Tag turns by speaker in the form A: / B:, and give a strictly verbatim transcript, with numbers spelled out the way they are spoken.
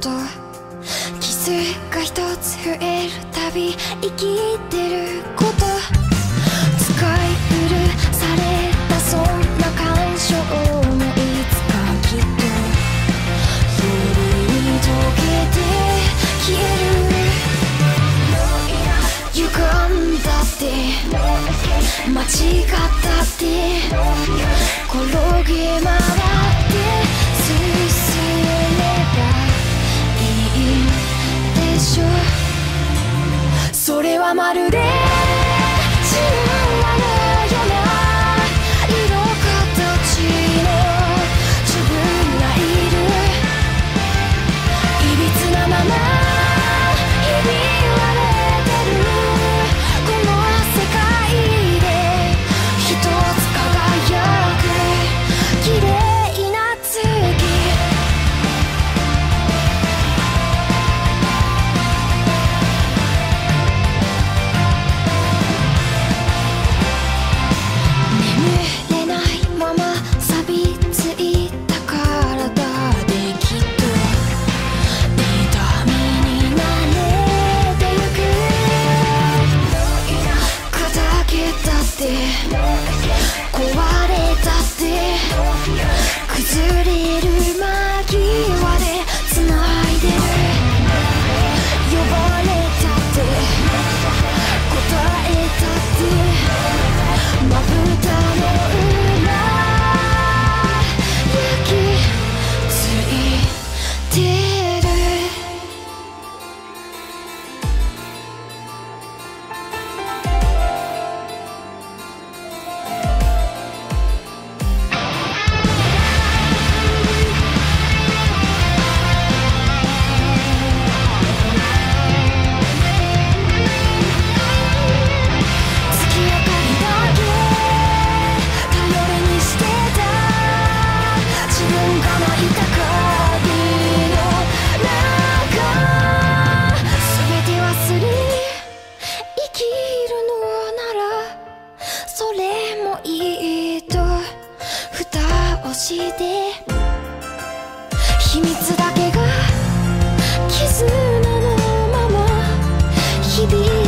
A: こと気づが一つ増えるたび生きてること使い古されたそんな感情もいつかきっと夜に溶けて消える歪んだって間違ったって転げ回って進めばいいでしょうそれはまるで神話のような色形の自分がいるいびつなままひび割れてるこの世界で一つ輝く綺麗な月眠れないまま錆びついた体できっと痛みに慣れてゆく砕けたって壊れたって崩れる間際で繋いでる呼ばれたって答えたってまぶたの裏焼き付いてる月明かりだけ頼りにしてた自分が泣いた鍵の中全て忘れ生きるのならそれもいいと蓋をして秘密だけが絆のまま響い